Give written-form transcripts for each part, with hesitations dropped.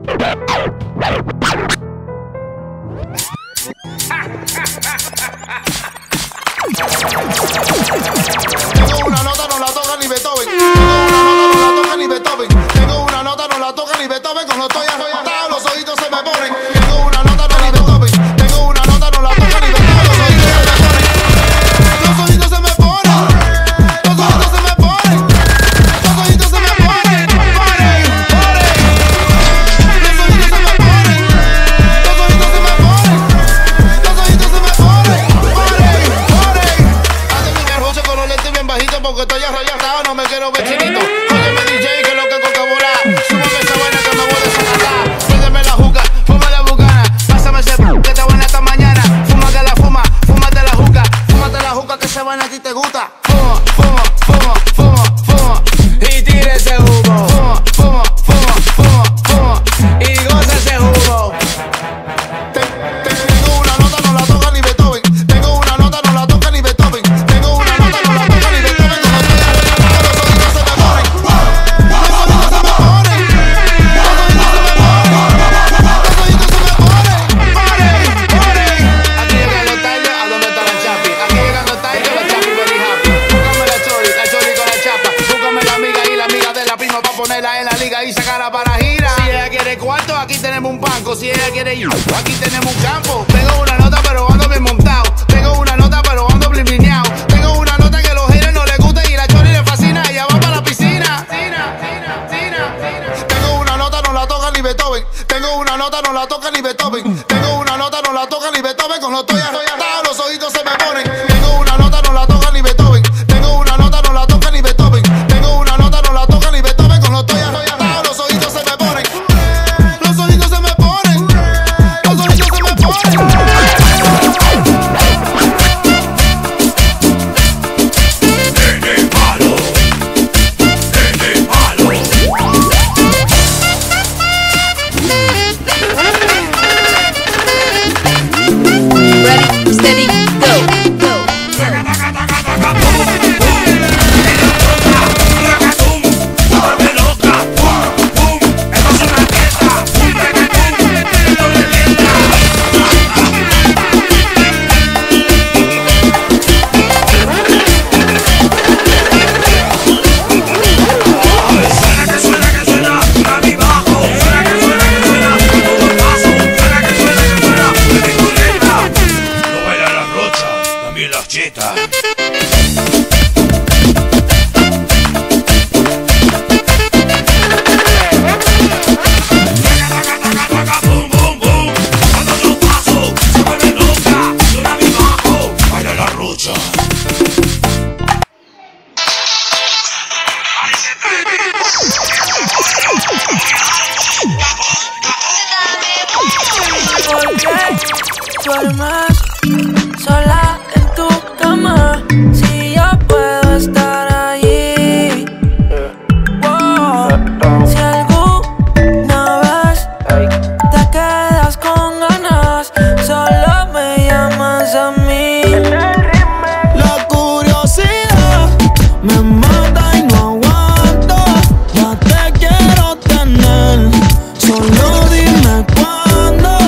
Tengo una nota, no la toca ni Beethoven. Tengo una nota, no la toca ni Beethoven. Tengo una nota, no la toca ni Beethoven. Cuando estoy arrebatado, los ojitos se me ponen. Tengo una nota, no la Beethoven. Tengo una nota, no la toca ni Beethoven. Los ojitos se me ponen. Los ojitos se me ponen. Los ojitos se me ponen. Los ojitos se me ponen. Los ojitos se me ponen. Los ojitos se me ponen. Con los lentes bien bajitos porque estoy arrayado, no me quiero ver chinito. Óyeme DJ, que lo que coca bola. Súbame esa vaina que me voy a desacatar. Préndeme la juca, fuma la bucana. Pásame ese que te buena esta mañana. Fúmate la fuma, fúmate la juca que esa vaina a ti te gusta. Fuma, fuma, fuma, fuma, fuma. Y tira ese humo. Fuma, fuma, fuma, fuma, fuma. Y goza ese humo. Tengo una nota, no la toca ni Beethoven. Tengo una nota, no la toca ni Beethoven. Tengo una nota, no la toca ni Beethoven. Como estoy arreglado, los ojitos se me ponen. Los ojitos se me ponen. Los ojitos se me ponen. Los ojitos se me ponen. Aquí llegando tarde, ¿a dónde está la chapi? Aquí llegando tarde, la chapi very happy. Búscame la chori con la chapa. Búscame la amiga y la amiga de la prima pa' ponerla en la liga y sacarla para gira. Si ella quiere cuarto, aquí tenemos un banco. Si ella quiere ir, aquí tenemos un campo. Tengo una nota, pero ando bien montado. Tengo una nota, pero ando blineado. Tengo una nota que los haters no les gusta y la chori le fascina. Ella va para la piscina. Tengo una nota, no la toca ni Beethoven. Tengo una nota, no la toca ni Beethoven. Tengo una nota, no la toca ni Beethoven. Cuando estoy arrebatado, los ojitos se me ponen. Tengo una nota, no la toca ni Beethoven. Tengo una nota, no la toca ni Beethoven. Tengo una nota, no la toca ni Beethoven. Cuando estoy arrebatado, los ojitos se me ponen. Los ojitos se me ponen. Los ojitos se me ponen. Ready, steady, go. Duermes sola en tu cama. Si yo puedo estar allí. Si alguna vez te quedas con ganas, solo me llamas a mí. La curiosidad me mata y no aguanto. Ya te quiero tener, solo dime cuándo.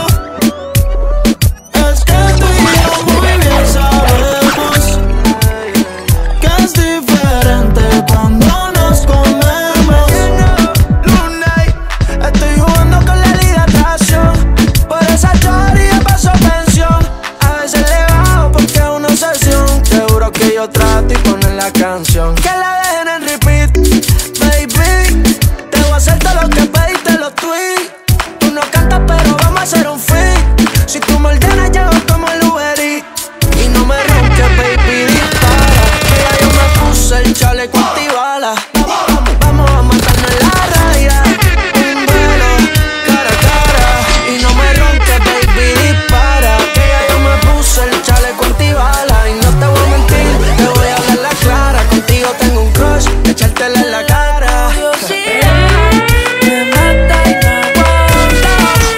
Es que tú y yo muy bien sabemos que es diferente cuando nos comemos. Lunay, estoy jugando con la hidratación. Por esa chori de paso pensión. A veces le bajo porque es una obsesión. Seguro que yo trato y poner la canción. Que la dejen en repeat, baby. Te voy a hacer todo lo que pediste los tweets. Tú no cantas pero vamos a hacer un feat. Si tú me ordenas llego como el Uber Eats. Y no me ronques, baby, dispara. Que ya yo me puse el chaleco antibala. Vamos a matarnos en la raya. Un duelo cara a cara. Y no me ronques, baby, dispara. Que ya yo me puse el chaleco antibala. Y no te voy a mentir, te voy a hablar la clara. Contigo tengo un crush, echártela en la cara. Curiosidad me mata y no aguanto.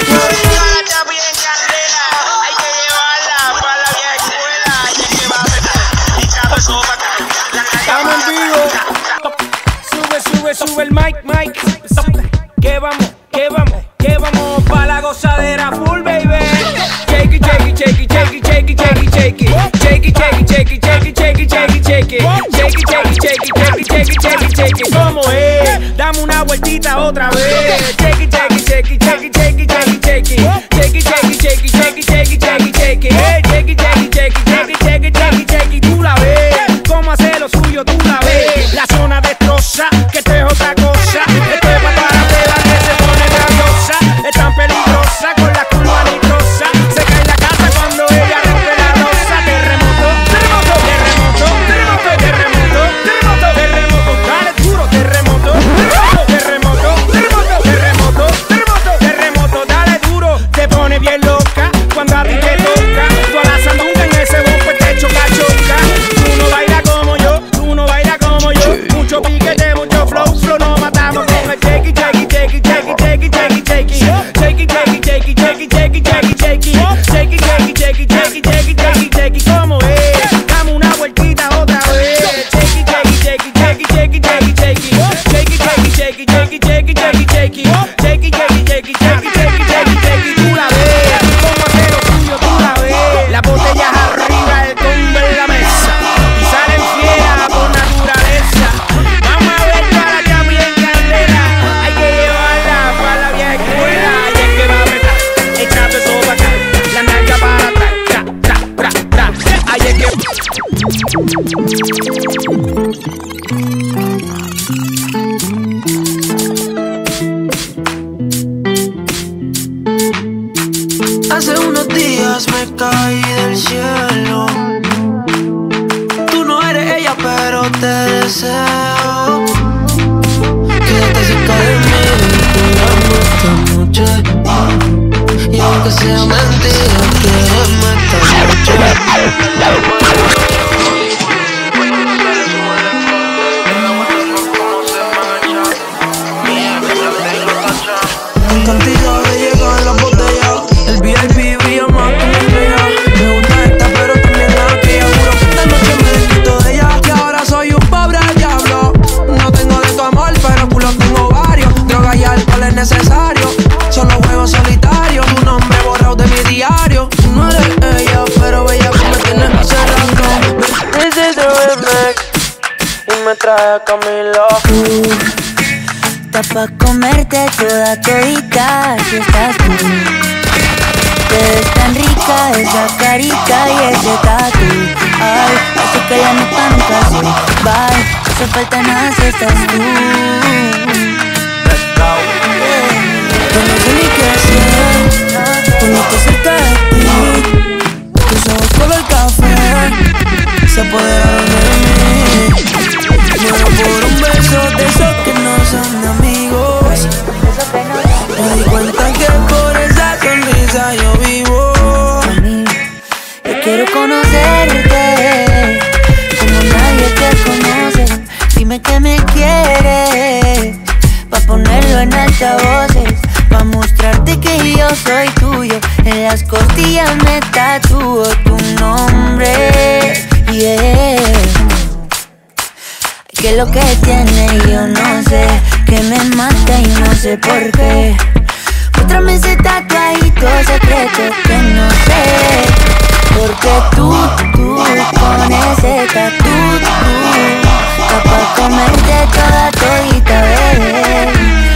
Estamos en vivo. Sube el mic. Que vamos Chequi, chequi, chequi, ¿cómo es? Dame una vueltita otra vez. Chequi, chequi, chequi, chequi, chequi, chequi, chequi. Chequi, chequi, chequi, chequi, chequi, chequi, chequi. Chequi, chequi, chequi, chequi, chequi, chequi, chequi. Tú la ves, cómo hace lo suyo, tú la ves. La zona destroza, que esto es otra cosa. Esto es para toda la prueba que se pone grandiosa. Es tan peligrosa con la curva nitrosa. Se cae en la casa cuando ella rompe la losa. Terremoto, terremoto, terremoto, terremoto, terremoto, terremoto, terremoto. Dale duro, terremoto, terremoto, terremoto, terremoto, terremoto, terremoto. Dale duro, te pone bien loca cuando a ti te toca. Tú a la sandunga en ese bombo te choca, choca. Tú no bailas como yo, tú no bailas como yo. Mucho piquete, mucho flow, flow nos matamos con el chequi, chequi, chequi, chequi, chequi, chequi, chequi. Chequi, chequi, chequi, chequi, chequi, chequi, chequi. Chequi, chequi, chequi, chequi, chequi, chequi, chequi. ¿Cómo es? Dame una vueltita otra vez. Chequi, chequi, chequi, chequi, chequi, chequi, chequi. Chequi, chequi, chequi, chequi, chequi, chequi, chequi. Chequi, chequi, chequi, chequi, chequi, chequi, chequi. Tú la ves, cómo hace lo suyo, tú la ves. Las botellas arriba, el combo en la mesa. Y salen fieras por naturaleza. Vamos a ver para la chapa en candela. Hay que llevarla para la vieja escuela. Y es que va a apretar, échate eso para acá. La nalga para atrás, tra, tra, tra, tra. Ahí es que... Hace unos días me caí del cielo. Tú no eres ella, pero te deseo. Quédate cerca de mí, esta noche. Y aunque sea mentira, quédame esta noche. En cantidad de llegar las botellas. El VIP brilla más que una estrella. Me gusta esta pero también aquella. Juro que esta noche me desquito de ella. Que ahora soy un pobre diablo. No tengo de tu amor pero culo tengo varios. Droga y alcohol es necesario. Solo juego solitario. Tu nombre borrado de mi diario. Tú no eres ella pero bella que me tienes hace rato. This is the remix. Y me trae a Camilo. Está pa' comerte toda todita si estás tú. Te ves tan rica esa carita y ese tatu. Ay, así que la neta nunca se va. No hace falta nada si estás tú. Yo no sé ni qué hacer ponerte cerca de ti. Tus ojos color café se apoderaron de mí. Muero por un beso de esos que no son amigos. Me di cuenta que por esa sonrisa yo vivo. Yo quiero conocerte como nadie te conoce. Dime que me quieres pa' ponerlo en altavoces, pa' mostrarte que yo soy tuyo. En las costillas me tatúo tu nombre, yeah. Que lo que tiene yo no sé, que me mata y no sé por qué. Muéstrame ese tatuajito secreto que no sé. Porque tú con ese tatu, está pa' comerte toda todita, bebé.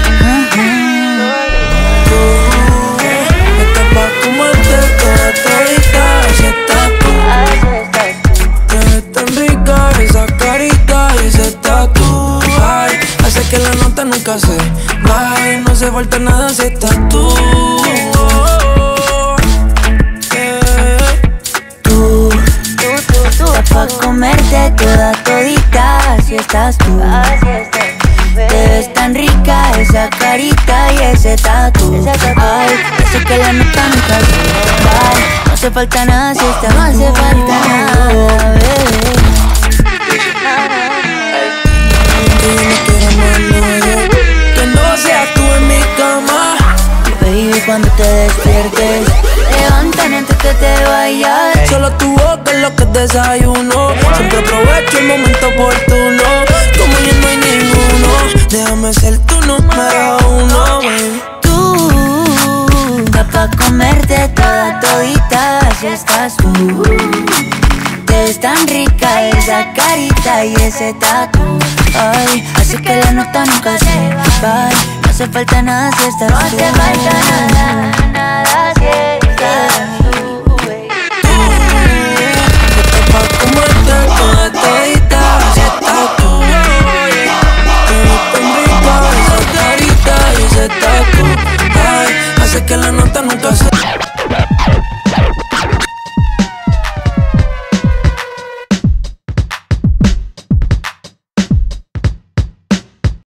Está pa' comerte toda todita, ese tatu. Te ves tan rica esa carita y ese tatu. Ay, hace que la nota nunca se baje. No hace falta nada si estás tú. Está pa' comerte toda todita si estás tú. Te ves tan rica esa carita y ese tatu. Ay, hace que la nota nunca se baje. No hace falta nada si estás, no hace falta nada, bebé. Que no seas tú en mi cama. Baby, cuando te despiertes, levántame antes que te vayas. Solo tu boca es lo que desayuno. Siempre aprovecho el momento oportuno. Como yo no hay ninguno, déjame ser tu número uno, baby. Tú, está pa' comerte toda todita si estás tú. Te ves tan rica esa carita y ese tatu. Ay, así que la nota nunca se va. No hace falta nada si estás tú. No hace falta nada, nada si estás tú, baby. Como estás toda todita, si estás tú. Te ves tan rica esa carita y ese tatu. Ay, hace que la nota nunca se